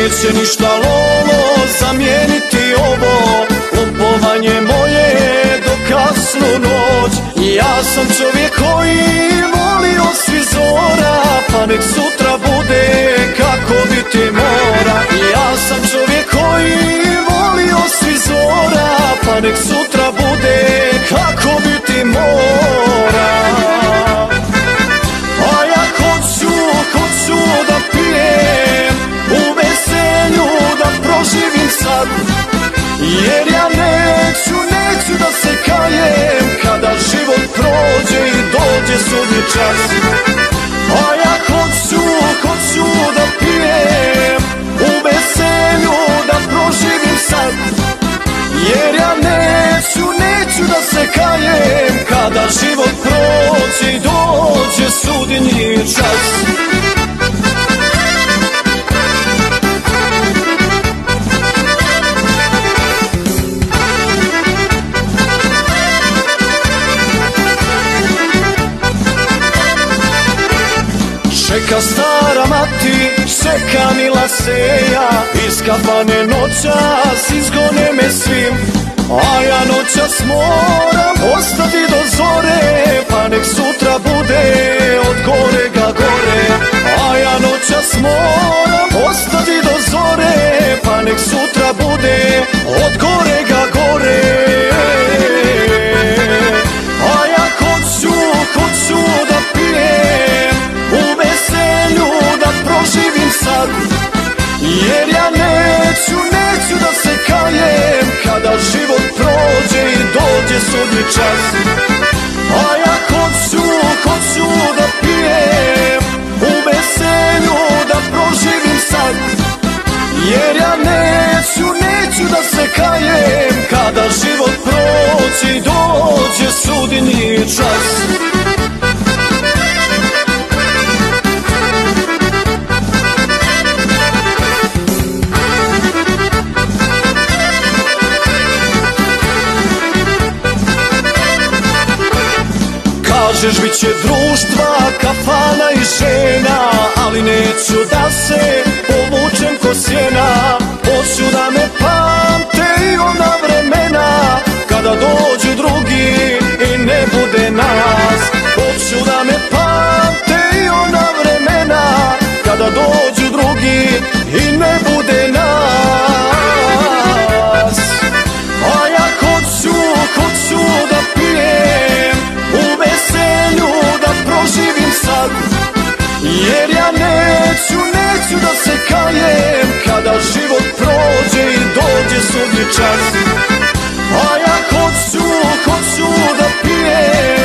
neće ništa lolo zamijeniti ovo lupovanje moje do kasnu noć. Ja sam čovjek koji volio svi zora, pa nek sutra bude kako biti mora. Ja sam čovjek koji volio svi zora, pa nek sutra bude kako biti mora. A ja hoću da pijem, u veselju da proživim sad, jer ja neću da se kajem kada život prođe i dođe sudnji čas. A ja hoću da pijem, u veselju da proživim sad, jer ja neću da se kajem kada život prođe i dođe sudnji čas. Čeka stara mati, čeka mila seja, iz kafane noćas izgone me svim. A ja noćas moram ostati do zore, pa nek sutra bude od gorega gore. A ja noćas moram ostati do zore, pa nek sutra bude od gorega gore. A ja hoću da pijem, u veselju da proživim sad, jer ja neću da se kajem kada život prođe i dođe sudnji čas. A ja hoću da pijem, u veselju da proživim sad, jer ja neću da se kajem kada život prođe i dođe sudnji čas. Kažeš bit će društva, kafana i žena, ali neću da se povučem ko sjena. Hoću da me pamte i ona vremena kada dođu drugi i ne bude nas. Hoću da me pamte i ona vremena kada dođu drugi i ne bude nas. A ja hoću da pijem, u veselju da proživim sad, jer ja neću da se kajem kada život prođe i dođe sudnji čas. A ja hoću da pijem,